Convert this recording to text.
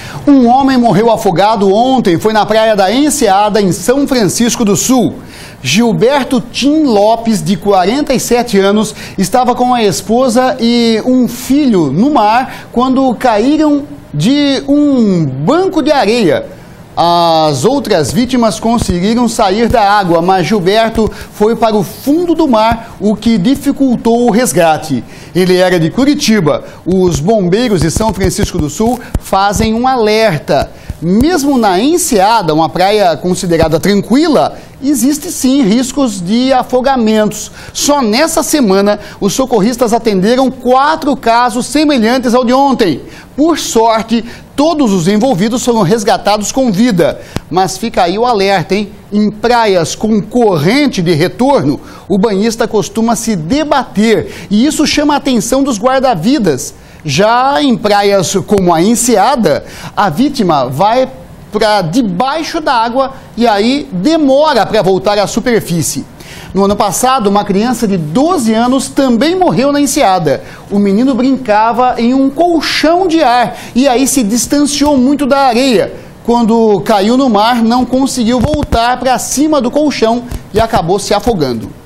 Um homem morreu afogado ontem, foi na praia da Enseada, em São Francisco do Sul. Gilberto Tim Lopes, de 47 anos, estava com a esposa e um filho no mar quando caíram de um banco de areia. As outras vítimas conseguiram sair da água, mas Gilberto foi para o fundo do mar, o que dificultou o resgate. Ele era de Curitiba. Os bombeiros de São Francisco do Sul fazem um alerta. Mesmo na Enseada, uma praia considerada tranquila, existe sim riscos de afogamentos. Só nessa semana, os socorristas atenderam 4 casos semelhantes ao de ontem. Por sorte, todos os envolvidos foram resgatados com vida. Mas fica aí o alerta, hein? Em praias com corrente de retorno, o banhista costuma se debater e isso chama a atenção dos guarda-vidas. Já em praias como a Enseada, a vítima vai para debaixo da água e aí demora para voltar à superfície. No ano passado, uma criança de 12 anos também morreu na Enseada. O menino brincava em um colchão de ar e aí se distanciou muito da areia. Quando caiu no mar, não conseguiu voltar para cima do colchão e acabou se afogando.